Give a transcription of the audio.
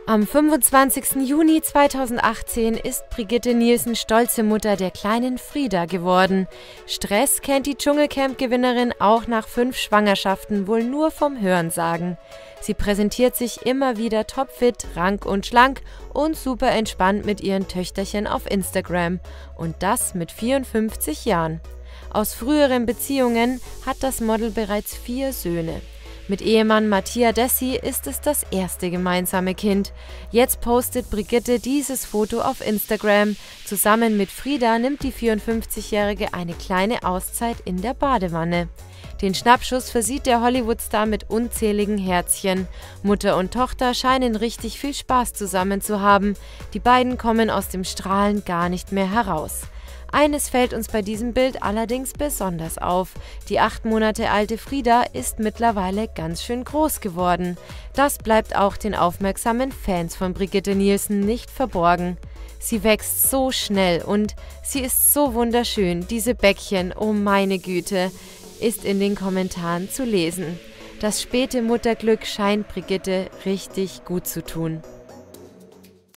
Am 25. Juni 2018 ist Brigitte Nielsen stolze Mutter der kleinen Frida geworden. Stress kennt die Dschungelcamp-Gewinnerin auch nach 5 Schwangerschaften wohl nur vom Hörensagen. Sie präsentiert sich immer wieder topfit, rank und schlank und super entspannt mit ihren Töchterchen auf Instagram. Und das mit 54 Jahren. Aus früheren Beziehungen hat das Model bereits 4 Söhne. Mit Ehemann Mattia Dessi ist es das erste gemeinsame Kind. Jetzt postet Brigitte dieses Foto auf Instagram. Zusammen mit Frida nimmt die 54-Jährige eine kleine Auszeit in der Badewanne. Den Schnappschuss versieht der Hollywood-Star mit unzähligen Herzchen. Mutter und Tochter scheinen richtig viel Spaß zusammen zu haben. Die beiden kommen aus dem Strahlen gar nicht mehr heraus. Eines fällt uns bei diesem Bild allerdings besonders auf. Die 8 Monate alte Frida ist mittlerweile ganz schön groß geworden. Das bleibt auch den aufmerksamen Fans von Brigitte Nielsen nicht verborgen. Sie wächst so schnell und sie ist so wunderschön, diese Bäckchen, oh meine Güte, ist in den Kommentaren zu lesen. Das späte Mutterglück scheint Brigitte richtig gut zu tun.